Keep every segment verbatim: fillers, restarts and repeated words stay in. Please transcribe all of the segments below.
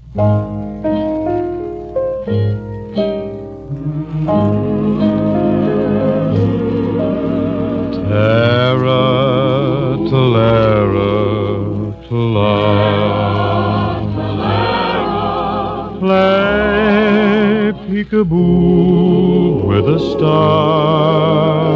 Tara-tara-tara, play peekaboo with a star.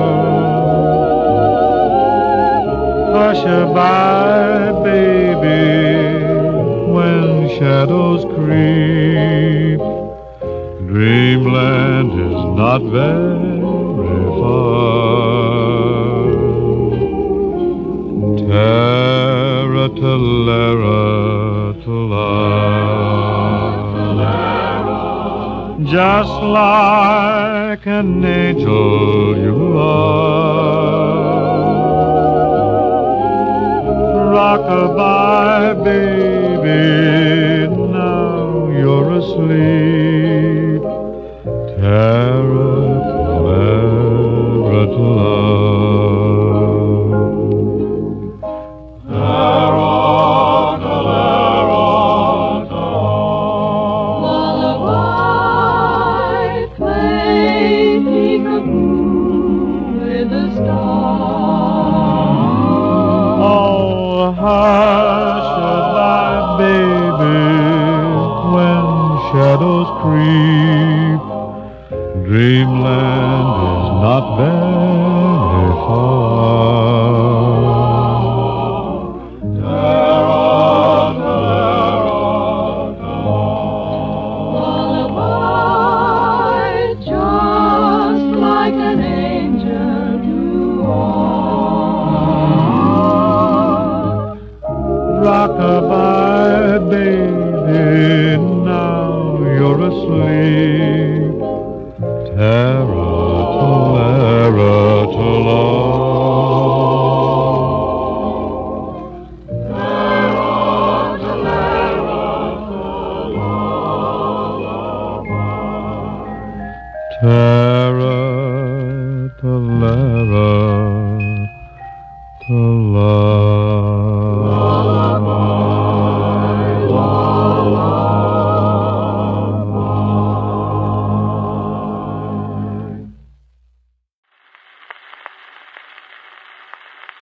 Hush-a-bye, baby, when shadows creep. Dreamland is not very far. Tara-tara-tara, just like an angel you are. Rock-a-bye, baby, now you're asleep. Tara-tara-tara. Oh, hush-a-bye, baby, when shadows creep. Dreamland is not very far. Lullaby, just like an angel you are. Rock-a-bye, baby, now you're asleep. Tara-tara-tara. Tara